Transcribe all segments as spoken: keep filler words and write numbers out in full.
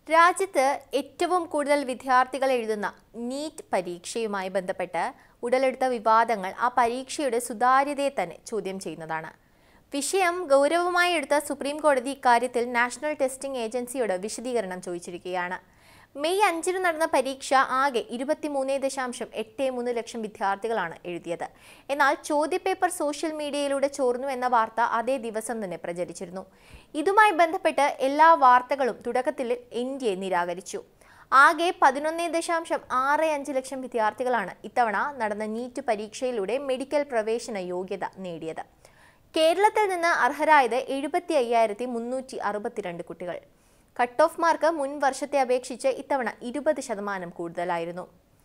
രാജ്യത്ത് ഏറ്റവും കൂടുതൽ വിദ്യാർത്ഥികൾ എഴുതുന്ന നീറ്റ് പരീക്ഷയുമായി ബന്ധപ്പെട്ട് ഉടലെടുത്ത വിവാദങ്ങൾ ആ പരീക്ഷയുടെ സുതാര്യതയെ തന്നെ ചോദ്യം ചെയ്യുന്നതാണ്. വിഷയം ഗൗരവമായി എടുത്ത സുപ്രീം കോടതി ഇക്കാര്യത്തിൽ നാഷണൽ ടെസ്റ്റിംഗ് ഏജൻസിയോട് വിശദീകരണം ചോദിച്ചിരിക്കുകയാണ്. മെയ് അഞ്ചിന് നടന്ന പരീക്ഷ ആകെ ഇരുപത്തിമൂന്ന് ദശാംശം എട്ട് മൂന്ന് ലക്ഷം വിദ്യാർത്ഥികളാണ് എഴുതിയത്. എന്നാൽ ചോദ്യപേപ്പർ സോഷ്യൽ മീഡിയയിലൂടെ ചോർന്നു എന്ന വാർത്ത അതേ ദിവസം തന്നെ പ്രചരിച്ചിരുന്നു. ഇതുമായി ബന്ധപ്പെട്ട് എല്ലാ വാർത്തകളും തുടക്കത്തിൽ ഇന്ത്യയെ നിരാകരിച്ചു. ആകെ പതിനൊന്ന് ദശാംശം ആറ് അഞ്ച് ലക്ഷം വിദ്യാർത്ഥികളാണ് ഇത്തവണ നടന്ന നീറ്റ് പരീക്ഷയിലൂടെ മെഡിക്കൽ പ്രവേശന യോഗ്യത നേടിയത്. കേരളത്തിൽ നിന്ന് അർഹരായത് എഴുപത്തി അയ്യായിരത്തി മുന്നൂറ്റി അറുപത്തിരണ്ട് കുട്ടികൾ. കട്ട് ഓഫ് മാർക്ക് മുൻ വർഷത്തെ അപേക്ഷിച്ച് ഇത്തവണ ഇരുപത് ശതമാനം കൂടുതലായിരുന്നു.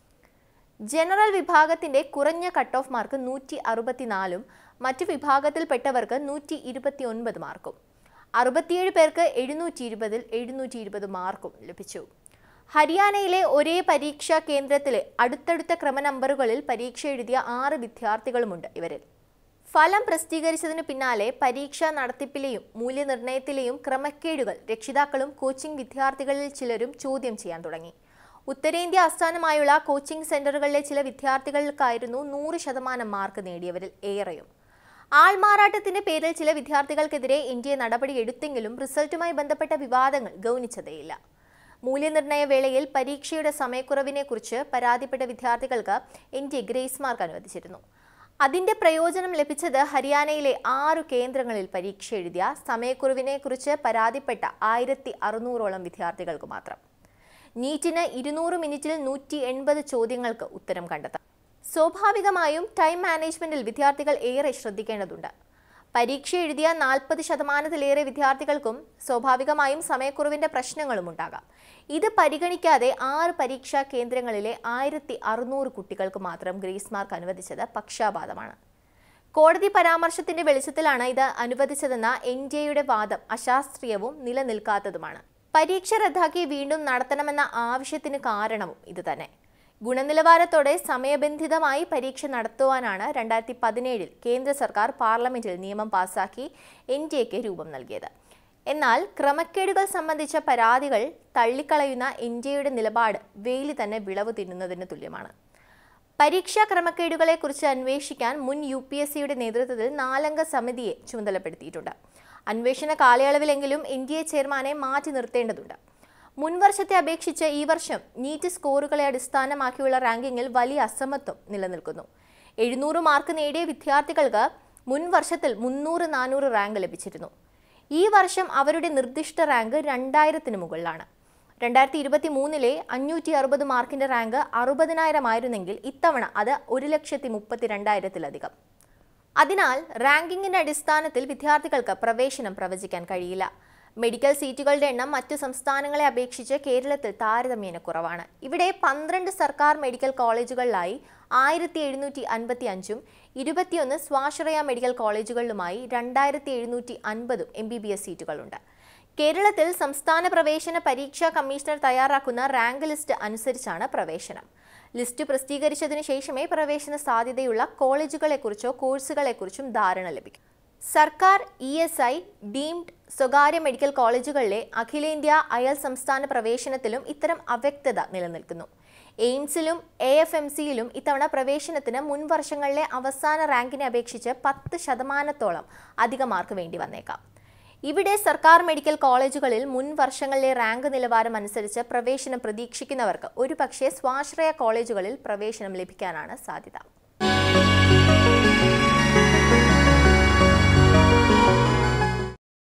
ജനറൽ വിഭാഗത്തിന്റെ കുറഞ്ഞ കട്ട് ഓഫ് മാർക്ക് നൂറ്റി അറുപത്തിനാലും മറ്റു വിഭാഗത്തിൽപ്പെട്ടവർക്ക് നൂറ്റി ഇരുപത്തി ഒൻപത് മാർക്കും. അറുപത്തിയേഴ് പേർക്ക് എഴുന്നൂറ്റി ഇരുപതിൽ എഴുന്നൂറ്റി ഇരുപത് മാർക്കും ലഭിച്ചു. ഹരിയാനയിലെ ഒരേ പരീക്ഷാ കേന്ദ്രത്തിലെ അടുത്തടുത്ത ക്രമനമ്പറുകളിൽ പരീക്ഷ എഴുതിയ ആറ് വിദ്യാർത്ഥികളുമുണ്ട് ഇവരിൽ. ഫലം പ്രസിദ്ധീകരിച്ചതിനു പിന്നാലെ പരീക്ഷാ നടത്തിപ്പിലെയും മൂല്യനിർണ്ണയത്തിലെയും ക്രമക്കേടുകൾ രക്ഷിതാക്കളും കോച്ചിംഗ് വിദ്യാർത്ഥികളിൽ ചിലരും ചോദ്യം ചെയ്യാൻ തുടങ്ങി. ഉത്തരേന്ത്യ ആസ്ഥാനമായുള്ള കോച്ചിംഗ് സെന്ററുകളിലെ ചില വിദ്യാർത്ഥികൾക്കായിരുന്നു നൂറ് ശതമാനം മാർക്ക് നേടിയവരിൽ ഏറെയും. ആൾമാറാട്ടത്തിന്റെ പേരിൽ ചില വിദ്യാർത്ഥികൾക്കെതിരെ ഇന്ത്യ നടപടിയെടുത്തെങ്കിലും റിസൾട്ടുമായി ബന്ധപ്പെട്ട വിവാദങ്ങൾ ഗൗനിച്ചതേയില്ല. മൂല്യനിർണ്ണയ വേളയിൽ പരീക്ഷയുടെ സമയക്കുറവിനെക്കുറിച്ച് പരാതിപ്പെട്ട വിദ്യാർത്ഥികൾക്ക് ഇന്ത്യ ഗ്രേസ് മാർക്ക് അനുവദിച്ചിരുന്നു. അതിന്റെ പ്രയോജനം ലഭിച്ചത് ഹരിയാനയിലെ ആറു കേന്ദ്രങ്ങളിൽ പരീക്ഷ എഴുതിയ സമയക്കുറവിനെ കുറിച്ച് പരാതിപ്പെട്ട ആയിരത്തി അറുന്നൂറോളം വിദ്യാർത്ഥികൾക്ക് മാത്രം. നീറ്റിന് ഇരുന്നൂറ് മിനിറ്റിൽ നൂറ്റി എൺപത് ചോദ്യങ്ങൾക്ക് ഉത്തരം കണ്ടെത്താം. സ്വാഭാവികമായും ടൈം മാനേജ്മെന്റിൽ വിദ്യാർത്ഥികൾ ഏറെ ശ്രദ്ധിക്കേണ്ടതുണ്ട്. പരീക്ഷ എഴുതിയ നാൽപ്പത് ശതമാനത്തിലേറെ വിദ്യാർത്ഥികൾക്കും സ്വാഭാവികമായും സമയക്കുറവിന്റെ പ്രശ്നങ്ങളും ഉണ്ടാകാം. ഇത് പരിഗണിക്കാതെ ആറ് പരീക്ഷാ കേന്ദ്രങ്ങളിലെ ആയിരത്തി അറുന്നൂറ് കുട്ടികൾക്ക് മാത്രം ഗ്രേസ് മാർക്ക് അനുവദിച്ചത് പക്ഷാപാതമാണ്. കോടതി പരാമർശത്തിന്റെ വെളിച്ചത്തിലാണ് ഇത് അനുവദിച്ചതെന്ന എൻ ഡി എയുടെ വാദം അശാസ്ത്രീയവും നിലനിൽക്കാത്തതുമാണ്. പരീക്ഷ റദ്ദാക്കി വീണ്ടും നടത്തണമെന്ന ആവശ്യത്തിന് കാരണവും ഇതുതന്നെ. ഗുണനിലവാരത്തോടെ സമയബന്ധിതമായി പരീക്ഷ നടത്തുവാനാണ് രണ്ടായിരത്തി പതിനേഴിൽ കേന്ദ്ര സർക്കാർ പാർലമെന്റിൽ നിയമം പാസാക്കി എൻ ഡി എക്ക് രൂപം നൽകിയത്. എന്നാൽ ക്രമക്കേടുകൾ സംബന്ധിച്ച പരാതികൾ തള്ളിക്കളയുന്ന എൻ ഡി എയുടെ നിലപാട് വേലി തന്നെ വിളവ് തിന്നുന്നതിന് തുല്യമാണ്. പരീക്ഷാ ക്രമക്കേടുകളെക്കുറിച്ച് അന്വേഷിക്കാൻ മുൻ യു പി എസ് സിയുടെ നേതൃത്വത്തിൽ നാലംഗ സമിതിയെ ചുമതലപ്പെടുത്തിയിട്ടുണ്ട്. അന്വേഷണ കാലയളവിലെങ്കിലും എൻ ഡി എ ചെയർമാനെ മാറ്റി നിർത്തേണ്ടതുണ്ട്. മുൻവർഷത്തെ അപേക്ഷിച്ച് ഈ വർഷം നീറ്റ് സ്കോറുകളെ അടിസ്ഥാനമാക്കിയുള്ള റാങ്കിങ്ങിൽ വലിയ അസമത്വം നിലനിൽക്കുന്നു. എഴുന്നൂറ് മാർക്ക് നേടിയ വിദ്യാർത്ഥികൾക്ക് മുൻ വർഷത്തിൽ മുന്നൂറ് നാനൂറ് റാങ്ക് ലഭിച്ചിരുന്നു. ഈ വർഷം അവരുടെ നിർദ്ദിഷ്ട റാങ്ക് രണ്ടായിരത്തിന് മുകളിലാണ്. രണ്ടായിരത്തി ഇരുപത്തി മൂന്നിലെ അഞ്ഞൂറ്റി അറുപത് മാർക്കിന്റെ റാങ്ക് അറുപതിനായിരം ആയിരുന്നെങ്കിൽ ഇത്തവണ അത് ഒരു ലക്ഷത്തി മുപ്പത്തി രണ്ടായിരത്തിലധികം. അതിനാൽ റാങ്കിങ്ങിന്റെ അടിസ്ഥാനത്തിൽ വിദ്യാർത്ഥികൾക്ക് പ്രവേശനം പ്രവചിക്കാൻ കഴിയില്ല. മെഡിക്കൽ സീറ്റുകളുടെ എണ്ണം മറ്റു സംസ്ഥാനങ്ങളെ അപേക്ഷിച്ച് കേരളത്തിൽ താരതമ്യേന കുറവാണ്. ഇവിടെ പന്ത്രണ്ട് സർക്കാർ മെഡിക്കൽ കോളേജുകളിലായി ആയിരത്തി എഴുന്നൂറ്റി അൻപത്തി അഞ്ചും ഇരുപത്തിയൊന്ന് സ്വാശ്രയ മെഡിക്കൽ കോളേജുകളിലുമായി രണ്ടായിരത്തി എഴുന്നൂറ്റി അൻപതും എം ബി ബി എസ് സീറ്റുകളുണ്ട്. കേരളത്തിൽ സംസ്ഥാന പ്രവേശന പരീക്ഷാ കമ്മീഷണർ തയ്യാറാക്കുന്ന റാങ്ക് ലിസ്റ്റ് അനുസരിച്ചാണ് പ്രവേശനം. ലിസ്റ്റ് പ്രസിദ്ധീകരിച്ചതിനു ശേഷമേ പ്രവേശന സാധ്യതയുള്ള കോളേജുകളെക്കുറിച്ചോ കോഴ്സുകളെക്കുറിച്ചും ധാരണ ലഭിക്കും. സർക്കാർ ഇ എസ് ഐ ഡീംഡ് സ്വകാര്യ മെഡിക്കൽ കോളേജുകളിലെ അഖിലേന്ത്യാ അയൽ സംസ്ഥാന പ്രവേശനത്തിലും ഇത്തരം അവ്യക്തത നിലനിൽക്കുന്നു. എയിംസിലും എ എഫ് എം സിയിലും ഇത്തവണ പ്രവേശനത്തിന് മുൻ വർഷങ്ങളിലെ അവസാന റാങ്കിനെ അപേക്ഷിച്ച് പത്ത് ശതമാനത്തോളം അധിക മാർക്ക് വേണ്ടി വന്നേക്കാം. ഇവിടെ സർക്കാർ മെഡിക്കൽ കോളേജുകളിൽ മുൻ വർഷങ്ങളിലെ റാങ്ക് നിലവാരം അനുസരിച്ച് പ്രവേശനം പ്രതീക്ഷിക്കുന്നവർക്ക് ഒരുപക്ഷേ സ്വാശ്രയ കോളേജുകളിൽ പ്രവേശനം ലഭിക്കാനാണ് സാധ്യത.